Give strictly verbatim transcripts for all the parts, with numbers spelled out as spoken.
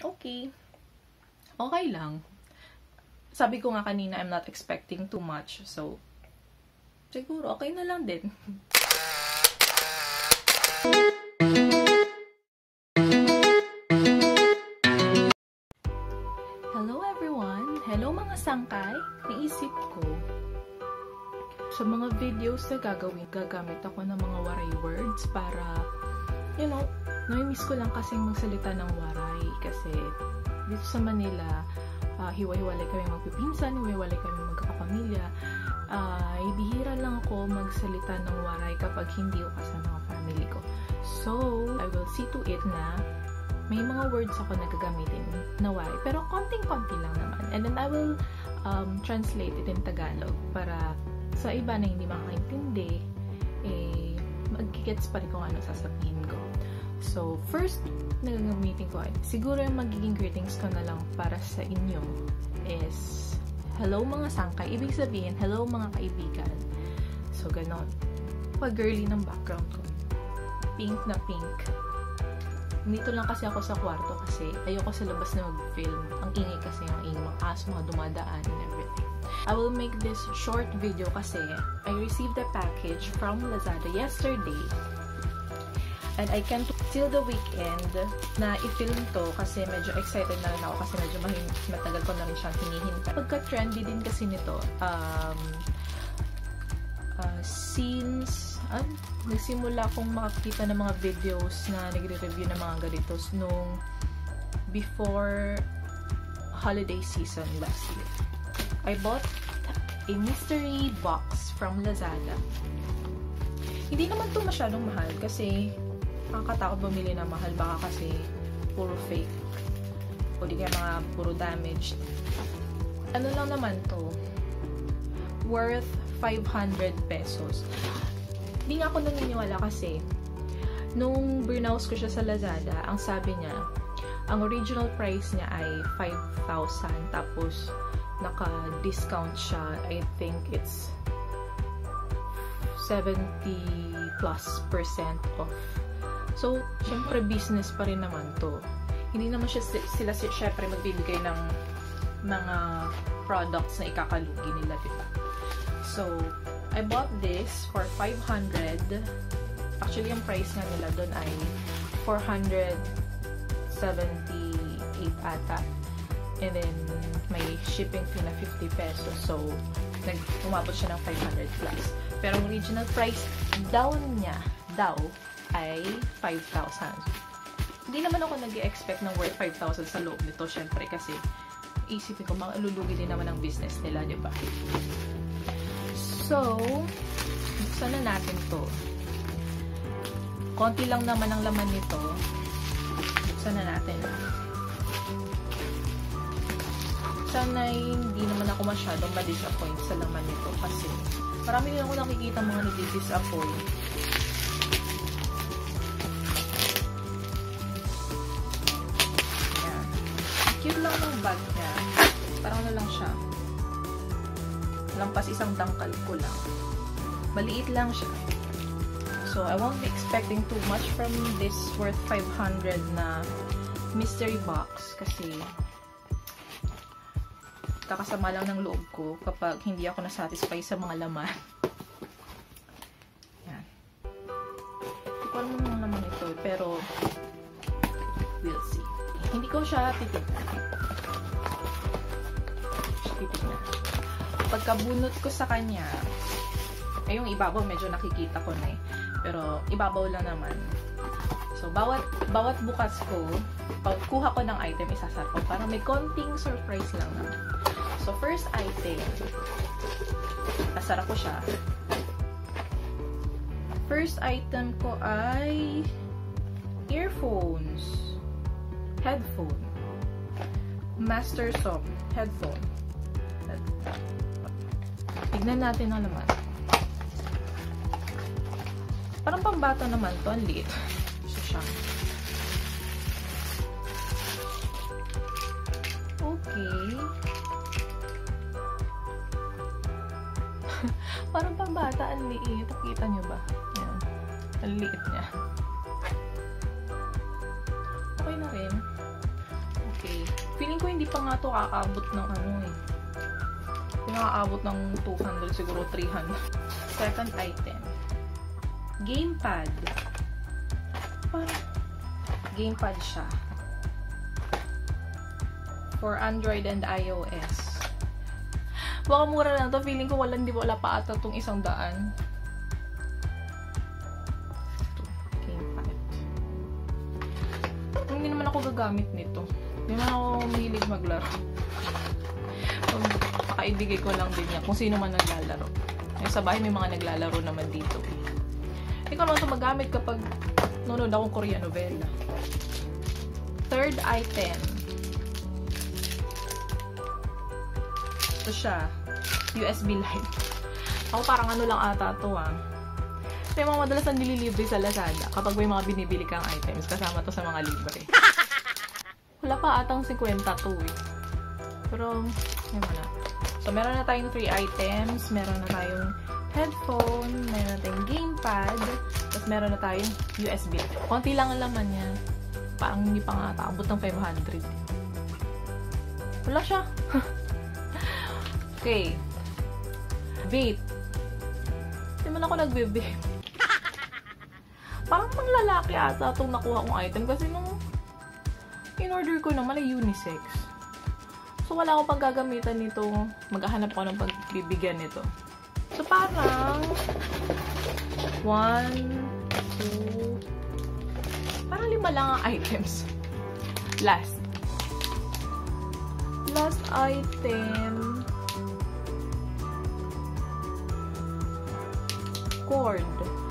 okay. Okay lang. Sabi ko nga kanina, I'm not expecting too much. So, siguro, okay na lang din. Hello everyone! Hello mga sangkay! Naisip ko, sa mga videos na gagawin, gagamit ako ng mga waray words para, you know, nami-miss ko lang kasing magsalita ng waray. Kasi, dito sa Manila, uh, hiwa-hiwalay kami magpipinsan, hiwa-hiwalay kami magkakapamilya. Uh, ibihira lang ako magsalita ng waray kapag hindi ko kasama ang family ko. So, I will see to it na may mga words ako na gagamitin na waray. Pero konting-konti lang naman. And then I will um, translate it in Tagalog para sa iba na hindi makakaintindi, eh, mag-gets pa rin kung ano sasabihin ko. So, first na gagamitin ko ay, siguro yung magiging greetings ko na lang para sa inyo is, hello mga sangkay. Ibig sabihin, hello mga kaibigan. So, ganon. Pag-girly ng background ko. Pink na pink. Dito lang kasi ako sa kwarto kasi ayoko sa labas na mag-film. Ang ingay kasi yung ingay mga aso, mga dumadaan and everything. I will make this short video kasi I received a package from Lazada yesterday. And I can't till the weekend na i-film to kasi medyo excited na rin ako kasi medyo matagal ko na rin siyang hinihintay. Pagka-trendy din kasi nito, um, uh, since uh, nagsimula akong makakita ng mga videos na nagre-review ng mga ganitos nung before holiday season last year. I bought a mystery box from Lazada. Hindi naman to masyadong mahal kasi nakakatakot bumili na mahal baka kasi puro fake o di kaya mga puro damaged. Ano lang naman to, worth five hundred pesos. Hindi nga ako naniniwala kasi nung browse ko siya sa Lazada, ang sabi niya, ang original price niya ay five thousand tapos naka-discount siya. I think it's seventy plus percent off. So, syempre business pa rin naman to. Hindi naman siya, sila syempre magbibigay ng mga products na ikakalugi nila, diba? So, I bought this for five hundred. Actually, yung price nga nila doon ay four hundred seventy-eight ata. And then, may shipping fee na fifty pesos. So, nag-umabot siya ng five hundred plus. Pero, ang original price daw niya, daw, ay five thousand. Hindi naman ako nag-expect ng worth five thousand sa loob nito, syempre, kasi isipin ko, malulugi din naman ang business nila, di ba? So, buksan na natin to. Konti lang naman ang laman nito. Buksan na natin. Sana hindi naman ako masyadong ma-disappoint sa laman nito kasi marami din ako nakikita mga nag-disappoint. Ayan. Cute lang ng bag niya. Parang ano lang siya. Lampas isang dangkal ko lang. Maliit lang siya. So, I won't be expecting too much from this worth five hundred na mystery box kasi kakasama lang ng loob ko kapag hindi ako na-satisfy sa mga laman. Yan. Hindi ko alam yung laman ito, pero we'll see. Hindi ko siya titignan. Titignan. Pagkabunot ko sa kanya, ay yung ibabaw medyo nakikita ko na eh. Pero ibabaw lang naman. So, bawat bawat bukas ko, pagkuha ko ng item, isasar ko. Parang may konting surprise lang naman. So, first item, nasara ko siya. First item ko ay earphones. Headphone. Master Som. Headphone. Tignan natin ang laman. Parang pambata naman to. Ang liit. So, siya. Okay. Parang pambata, ang liit. Nakita nyo ba? Yan. Ang liit niya. Okay na rin. Okay. Feeling ko hindi pa nga to kakaabot ng ano eh. Hindi nakakaabot ng two hundred, siguro three hundred. Second item. Gamepad. Parang gamepad siya. For Android and iOS. Baka mura lang to. Feeling ko wala, hindi wala pa ata itong isang daan. Ito. Gamepad. Hindi naman ako gagamit nito. Hindi naman ako mahilig maglaro. Pakaibigay ko lang din yan. Kung sino man naglalaro. Yung sa bahay may mga naglalaro naman dito. Hindi ko naman ito magamit kapag nanonood akong Korean novela. Third item. Ito siya. U S B light. Ako parang ano lang ata ito ah. May mga madalas ang nililibre sa Lazada kapag may mga binibili kang items. Kasama to sa mga libre. Wala pa atang fifty to eh. Pero, yun na. So, meron na tayong three items. Meron na tayong headphone. Meron na tayong gamepad. Tapos meron na tayong U S B. Konti lang ang laman niya. Parang hindi pa nga taabot ng five hundred. Wala siya. Okay. Vape. Hindi man ako nagbe-vape. Parang mang lalaki ata itong nakuha kong item. Kasi nung in-order ko naman ay unisex. So, wala akong pang gagamitan nito. Maghahanap ako ng pagbibigyan nito. So, parang one, two, parang lima lang ang items. Last. Last item. Cord.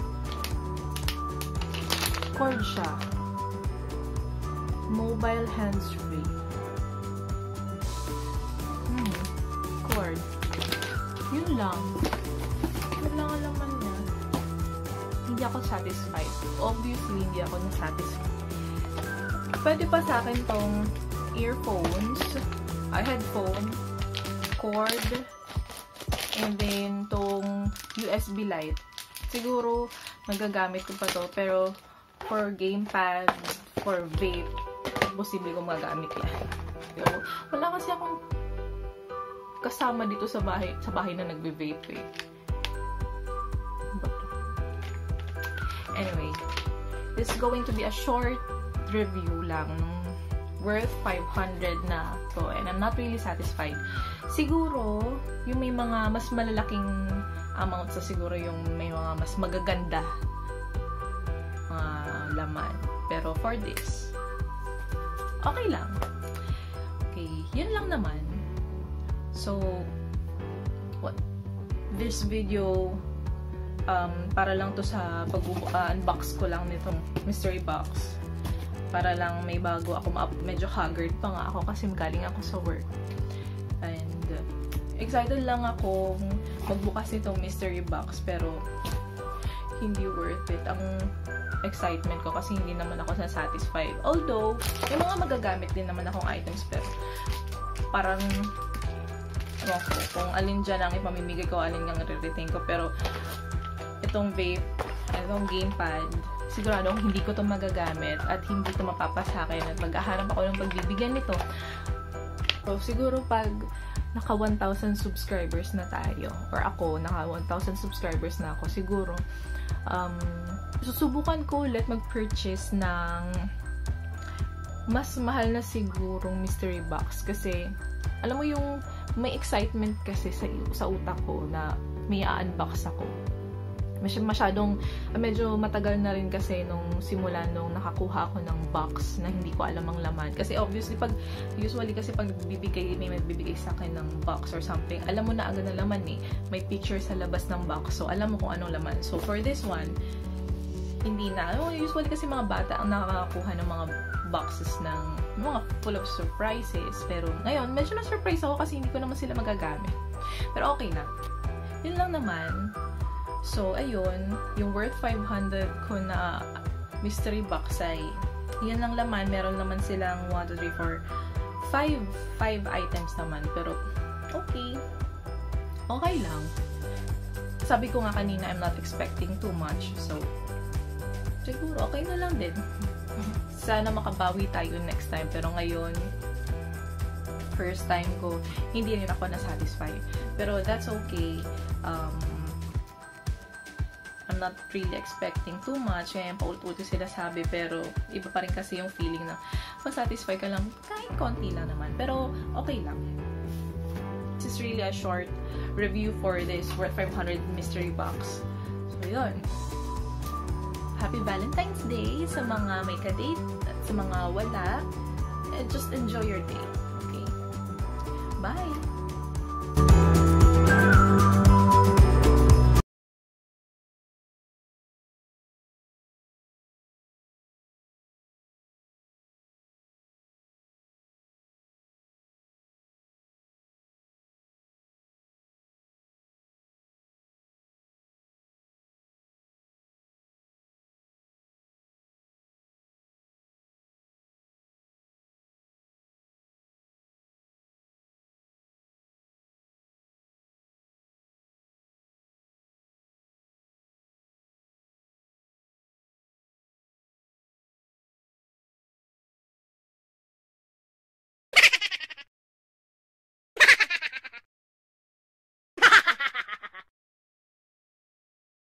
Cord siya. Mobile hands-free. Hmm. Cord. Yun lang. Yun lang ang laman niya. Hindi ako satisfied. Obviously, hindi ako na-satisfied. Pwede pa sa akin tong earphones, a headphone, cord, and then tong U S B light. Siguro, magagamit ko pa to. Pero, for gamepad, for vape, posible kong magagamit yan. So, wala kasi akong kasama dito sa bahay, sa bahay na nagbe-vape eh. Anyway, this is going to be a short review lang worth five hundred na to, and I'm not really satisfied. Siguro, yung may mga mas malalaking amount sa siguro yung may mga mas magaganda uh, laman. Pero for this, okay lang. Okay, yun lang naman. So, what? This video, um, para lang to sa pag-unbox ko lang nitong mystery box. Para lang may bago ako ma-up. Medyo haggard pa nga ako kasi galing ako sa work. And, uh, excited lang ako magbukas nitong mystery box. Pero, hindi worth it. Ang excitement ko kasi hindi naman ako satisfied. Although, may mga magagamit din naman akong items. Pero, parang, ano ko, kung alin dyan ang ipamimigay ko, alin ang re-retain ko. Pero, itong vape, itong gamepad, sigurado hindi ko ito magagamit at hindi ito mapapasakin at maghahanap ako ng pagbibigyan nito. So, siguro pag naka one thousand subscribers na tayo, or ako, naka one thousand subscribers na ako, siguro, um, susubukan ko ulit mag-purchase ng mas mahal na sigurong mystery box. Kasi, alam mo yung may excitement kasi sa, sa utak ko na may a-unbox ako. Masyadong, medyo matagal na rin kasi nung simula nung nakakuha ako ng box na hindi ko alam ang laman. Kasi obviously, pag, usually kasi pag bibigay, may magbibigay sa akin ng box or something, alam mo na agad ang laman eh. May picture sa labas ng box. So, alam mo kung anong laman. So, for this one, hindi na. Usually kasi mga bata ang nakakakuha ng mga boxes ng mga full of surprises. Pero ngayon, medyo na-surprise ako kasi hindi ko naman sila magagamit. Pero okay na. Yun lang naman. So, ayun, yung worth five hundred ko na mystery box ay yan lang laman. Meron naman silang one, two, three, four, five, five items naman. Pero, okay. Okay lang. Sabi ko nga kanina, I'm not expecting too much. So, siguro, okay na lang din. Sana makabawi tayo next time. Pero ngayon, first time ko, hindi rin ako na-satisfy. Pero that's okay. Um, I'm not really expecting too much. Kaya paulit-ulit sila sabi, pero iba pa rin kasi yung feeling na masatisfy ka lang kahit konti lang naman. Pero okay lang. This is really a short review for this Worth five hundred mystery box. So, yun. Happy Valentine's Day sa mga may ka-date at sa mga wala. And just enjoy your day. Okay? Bye!